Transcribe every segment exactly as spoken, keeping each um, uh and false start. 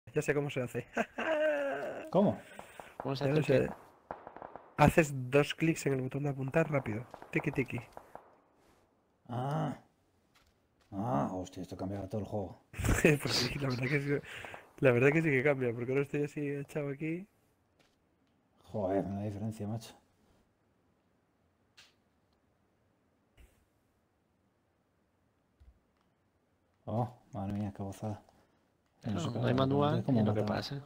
Ya sé cómo se hace. ¿Cómo? ¿Cómo se Ya hace lo el sé. qué? Haces dos clics en el botón de apuntar rápido. Tiki tiki. Ah. Ah, hostia, esto cambia todo el juego. Pues sí, la verdad que sí, la verdad que sí que cambia, porque ahora estoy así echado aquí. Joder, una diferencia, macho. Oh, madre mía, qué gozada. No sé Claro, no hay cómo- antes manual y cómo es lo que mataba. pasa.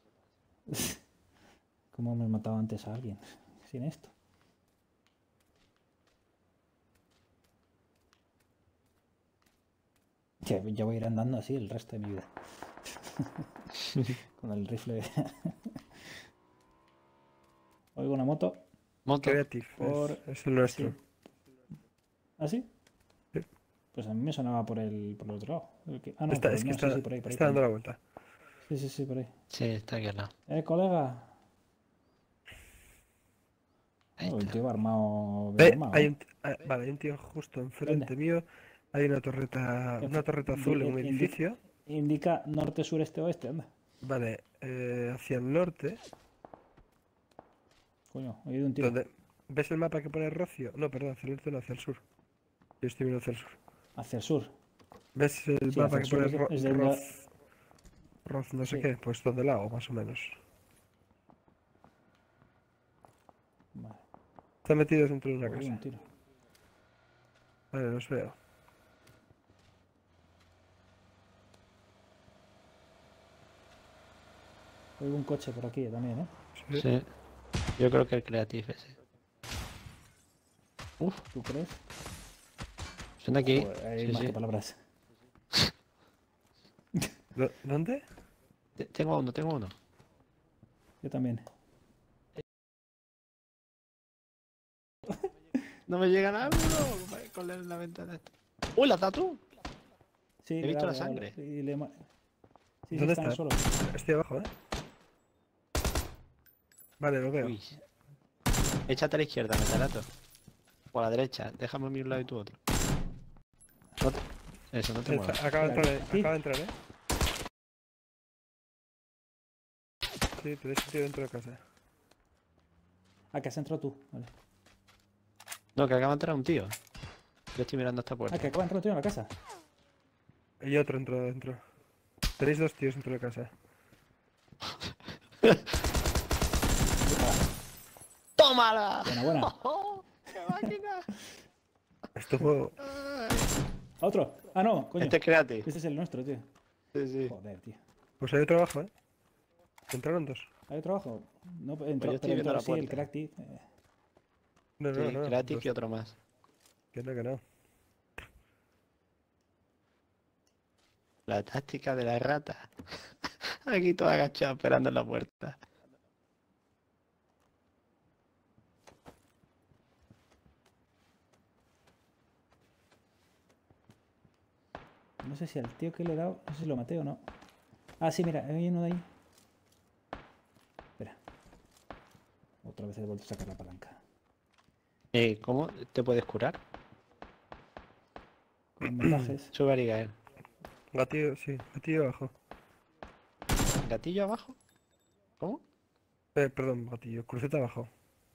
¿Cómo me mataba antes a alguien sin esto? Que yo voy a ir andando así el resto de mi vida. Con el rifle. Oigo una moto. Moto. Creative, Por... es, es el nuestro. Sí. ¿Ah, sí? Sí. Pues a mí me sonaba por el, por el otro lado. El que- Ah, no, Está, por es el... que No, sí, está, sí, por ahí, por ahí, está por dando ahí. la vuelta. Sí, sí, sí, por ahí. Sí, está aquí al lado. Eh, colega. Ahí Oh, el está. tío va armado, bien Ve, armado, hay ¿eh? un, t- ah, vale, hay un tío justo ¿Dónde? enfrente mío. Hay una torreta, una Enf- torreta indi- azul en eh, un indi- edificio. indica norte, sur, este, oeste, anda. Vale, eh, hacia el norte. Coño, he oído un tiro. Donde, ¿ves el mapa que pone Rocio? No, perdón, hacia el norte, no, hacia el sur. Yo estoy viendo hacia el sur. Hacia el sur. ¿Ves el Sí, hacia mapa el que sur pone es, de- Ro- es de donde... Roz, Roz no sé Sí. qué? Pues donde el lago, más o menos. Vale, Están metidos dentro de una he oído un casa. tiro. Vale, los veo. Oigo un coche por aquí también, ¿eh? Sí. Sí. Yo creo que el creative ese. Uf, ¿Tú crees? suena aquí. Joder, hay Sí, más sí. que palabras. ¿Dó- ¿Dónde? Te- Tengo uno, tengo uno. Yo también. No me llega nada, bro. Con la, la ventana esta. ¡Uy, la tatu! Sí, He le he visto dado, la le he dado, sangre. y le he ma- Sí, sí, ¿Dónde está en el está? suelo. Estoy abajo, ¿eh? Vale, lo veo. Uy. Échate a la izquierda, metalato. O a la derecha. Déjame a mí un lado y tú otro. No te- Eso, no te Entra- muevas. acaba de Espera, entrar, eh, ¿aquí? acaba de entrar, ¿eh? Sí, te he sentido dentro de casa. Ah, que has entrado tú. Vale. No, que acaba de entrar un tío. Yo estoy mirando esta Ah, puerta. que acaba de entrar tú en la casa. Y otro entró dentro. Tenéis dos tíos dentro de casa. ¡Tómala! Buena, buena. ¡Qué máquina! Esto juego. ¿A otro? Ah, no, coño. Este es creative. Este es el nuestro, tío. Sí, sí. Joder, tío. Pues hay otro abajo, ¿eh? Entraron dos. ¿Hay otro abajo? No, entró, Pues yo estoy pero viendo entró la sí, el puerta. Crackty. Eh, No, no, Sí, no. creative Dos. y otro más. Que no, que no. La táctica de la rata. Aquí todo agachado esperando en la puerta. no sé si al tío que le he dado, no sé si lo maté o no. Ah, sí, mira, hay uno de ahí. Espera. Otra vez he vuelto a sacar la palanca. Eh, ¿cómo te puedes curar? Con vendajes. Sube a Gael. Gatillo, sí, gatillo abajo. ¿Gatillo abajo? ¿Cómo? Eh, perdón, gatillo, cruceta abajo.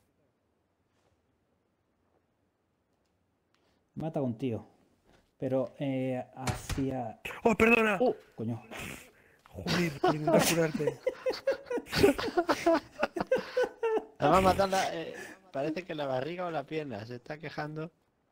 Mata a un tío. Pero eh, hacia... ¡Oh, perdona! ¡Uh! Coño. Joder, por intentar curarte. Además matarla, eh, parece que la barriga o la pierna se está quejando.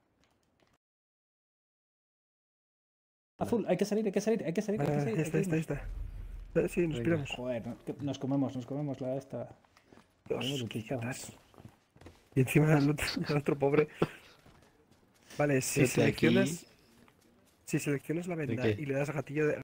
Azul, hay que salir, hay que salir, hay que salir, hay Vale, que vale, salir. ya está, hay que está, irnos. está. Eh, Sí, nos Venga. piramos. Joder, no- que nos comemos, nos comemos la esta. La hemos Dos utilizado, idiotas. macho. Y encima el otro, el otro pobre. Vale, si Yo estoy aquí. seleccionas. Si seleccionas la venda qué? y le das gatillo, de-